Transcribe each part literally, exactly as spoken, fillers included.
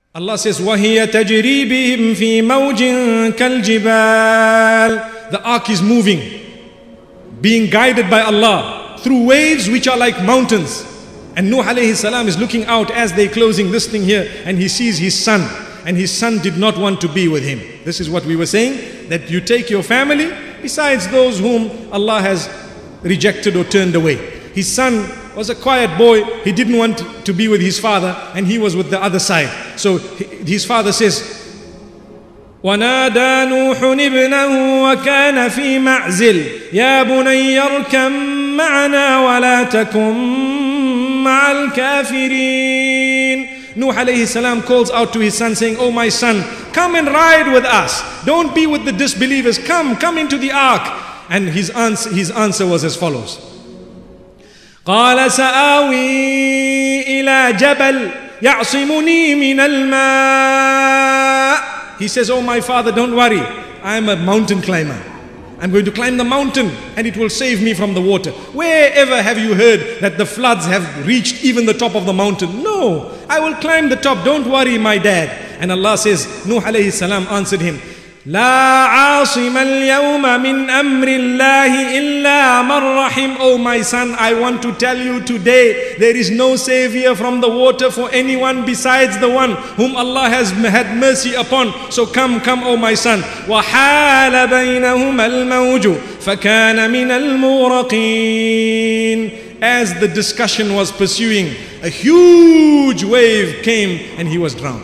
Allah says, وَهِيَ تَجْرِي بِهِمْ فِي مَوْجٍ كَالْجِبَالِ. The ark is moving, being guided by Allah through waves which are like mountains. And Nuh alayhi salam is looking out as they're closing this thing here, and he sees his son, and his son did not want to be with him. This is what we were saying, that you take your family besides those whom Allah has rejected or turned away. His son was a quiet boy, he didn't want to be with his father, and he was with the other side. So his father says, وَنَادَى نُوحٌ ابْنَهُ وَكَانَ فِي مَعْزِلٍ يَا بُنَيَّ ارْكَبْ مَعَنَا وَلَا تَكُنْ مَعَ الْكَافِرِينَ. Nuh alayhi salam calls out to his son saying, oh my son, come and ride with us. Don't be with the disbelievers. Come, come into the ark. And his answer, his answer was as follows. قال سآوي إلى جبل يعصمني من الماء. He says, oh my father, don't worry. I'm a mountain climber. I'm going to climb the mountain and it will save me from the water. Wherever have you heard that the floods have reached even the top of the mountain? No, I will climb the top. Don't worry, my dad. And Allah says, Nuh alayhi salam answered him, لا عاصم اليوم من أمر الله إلا من رحم. Oh my son, I want to tell you today, there is no savior from the water for anyone besides the one whom Allah has had mercy upon. So come, come, oh my son. وحال بينهما الموج فكان من المغرقين. As the discussion was pursuing, a huge wave came and he was drowned.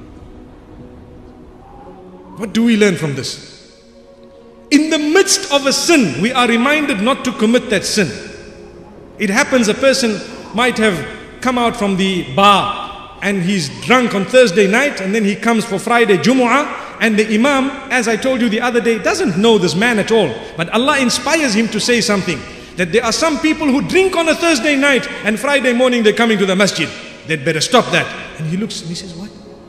What do we learn from this? In the midst of a sin, we are reminded not to commit that sin. It happens a person might have come out from the bar and he's drunk on Thursday night, and then he comes for Friday Jumu'ah, and the Imam, as I told you the other day, doesn't know this man at all. But Allah inspires him to say something, that there are some people who drink on a Thursday night and Friday morning they're coming to the masjid. They'd better stop that. And he looks and he says, what?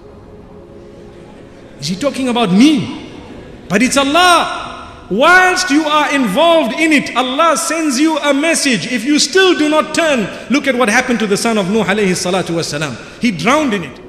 Is he talking about me? But it's Allah. Whilst you are involved in it, Allah sends you a message. If you still do not turn, look at what happened to the son of Nuh alayhi salatu wasalam. He drowned in it.